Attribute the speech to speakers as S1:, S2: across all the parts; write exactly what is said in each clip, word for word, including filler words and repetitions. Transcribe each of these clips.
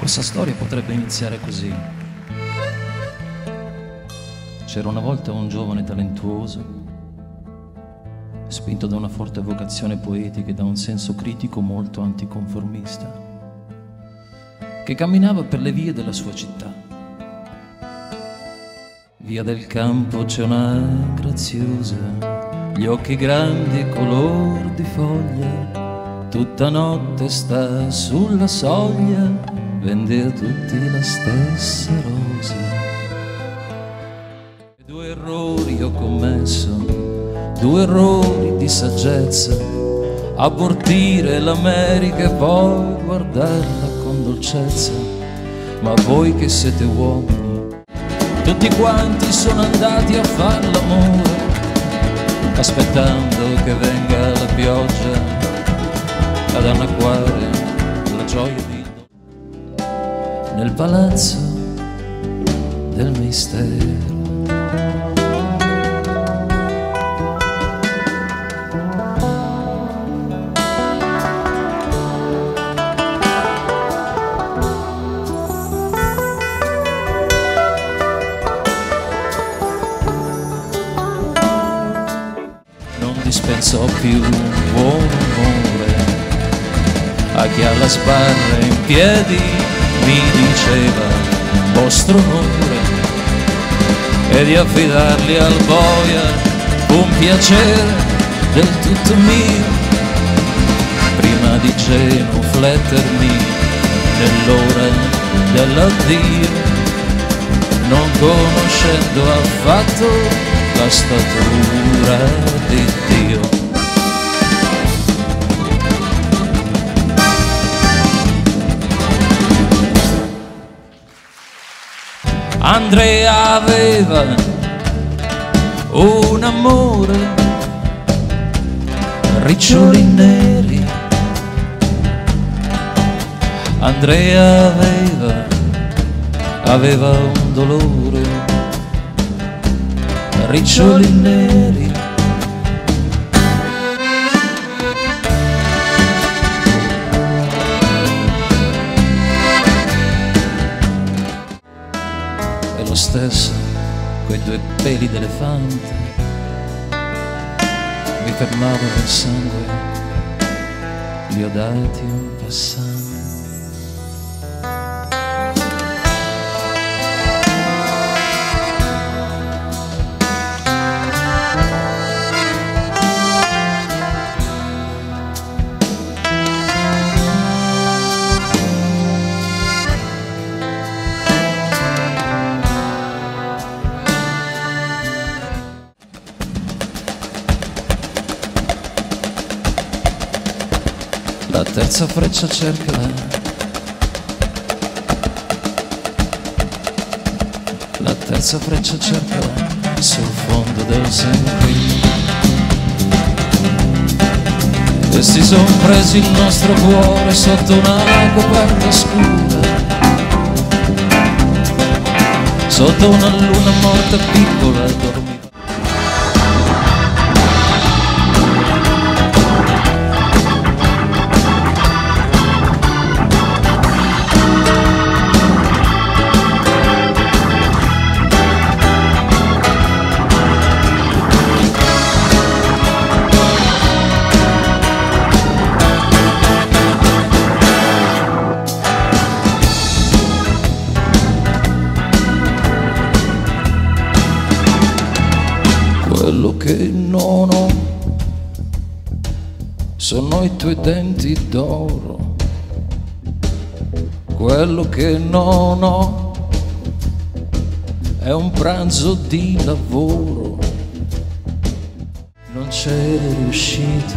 S1: Questa storia potrebbe iniziare così. C'era una volta un giovane talentuoso, spinto da una forte vocazione poetica e da un senso critico molto anticonformista, che camminava per le vie della sua città. Via del Campo c'è una graziosa, gli occhi grandi color di foglia, tutta notte sta sulla soglia, vende a tutti la stessa rosa. Due errori ho commesso, due errori di saggezza: abortire l'America e poi guardarla con dolcezza. Ma voi che siete uomini, tutti quanti sono andati a far l'amore, aspettando che venga la pioggia ad annacquare la gioia di nel palazzo del mistero. Non dispensò più un buon umore a chi alla sbarra in piedi mi diceva vostro onore, e di affidarli al boia un piacere del tutto mio, prima di genuflettermi nell'ora dell'addio, non conoscendo affatto la statura di Dio. Andrea aveva un amore, riccioli neri. Andrea aveva, aveva un dolore, riccioli neri. Lo stesso, quei due peli d'elefante mi fermavano il sangue, li ho dati un passante. La terza freccia cerca La terza freccia cerca sul fondo del Senquin, e si son presi il nostro cuore sotto una coperta scura, sotto una luna morta piccola dormita. Quello che non ho sono i tuoi denti d'oro, quello che non ho è un pranzo di lavoro. Non c'eri riuscito,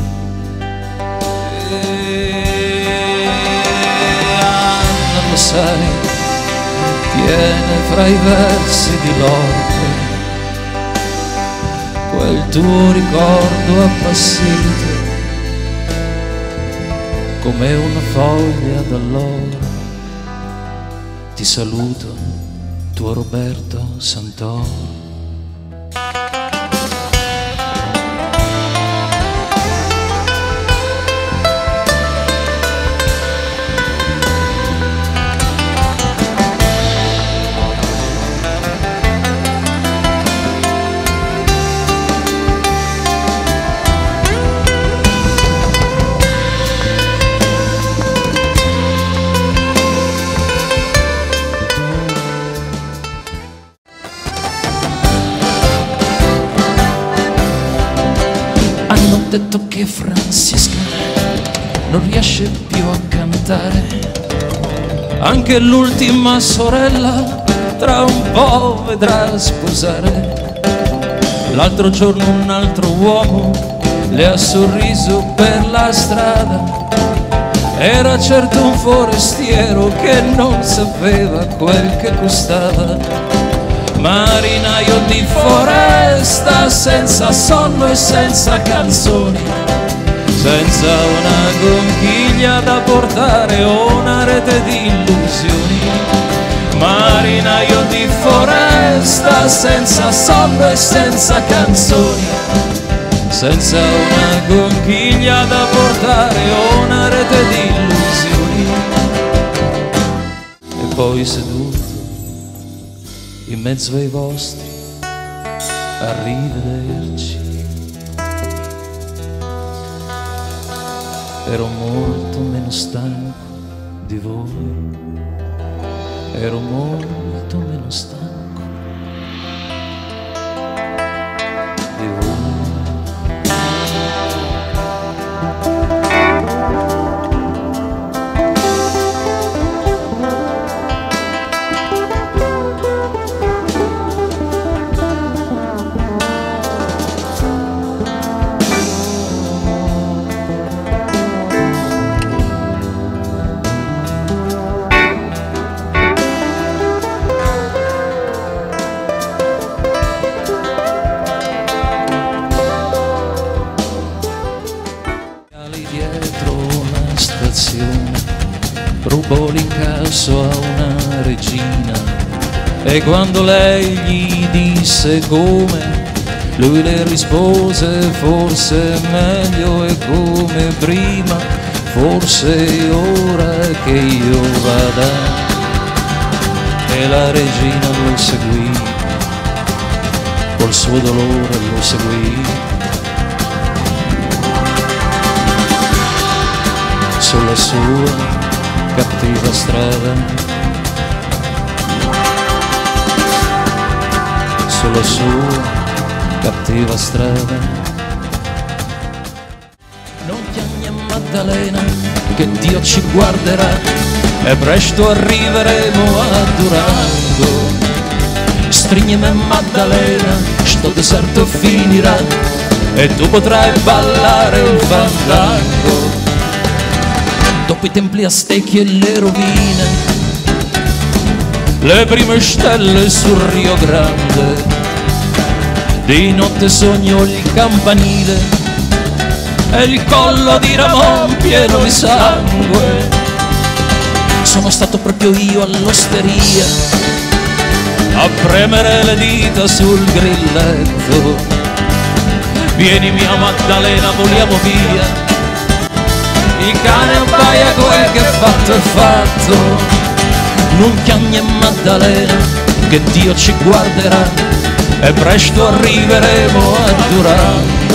S1: e Anna, lo sai, tiene fra i versi di Lorca quel tuo ricordo appassito come una foglia d'allora. Ti saluto, tuo Roberto Santoro. che Francisca non riesce più a cantare. Anche l'ultima sorella tra un po' vedrà sposare. L'altro giorno un altro uomo le ha sorriso per la strada. Era certo un forestiero che non sapeva quel che costava. Marinaio di foresta, senza sonno e senza canzoni, senza una conchiglia da portare o una rete di illusioni. Marinaio di foresta, senza sonno e senza canzoni, senza una conchiglia da portare o una rete di illusioni. E poi seduto in mezzo ai vostri, arrivederci. Ero molto meno stanco di voi, ero molto meno stanco di voi. Dietro una stazione rubò l'incasso a una regina, e quando lei gli disse come, lui le rispose: forse è meglio e come prima, forse è ora che io vada. E la regina lo seguì, col suo dolore lo seguì, sulla sua cattiva strada, sulla sua cattiva strada. Non chiami a Maddalena che Dio ci guarderà, e presto arriveremo a Durango. Strignimi Maddalena, sto deserto finirà e tu potrai ballare un fandango. Dopo i templi aztechi e le rovine, le prime stelle sul Rio Grande, di notte sogno il campanile e il collo di Ramon pieno di sangue. Sono stato proprio io all'osteria a premere le dita sul grilletto. Vieni mia Maddalena, voliamo via, il cane abbaia, quel che è fatto è fatto. Non chiami a Maddalena che Dio ci guarderà e presto arriveremo a Durango.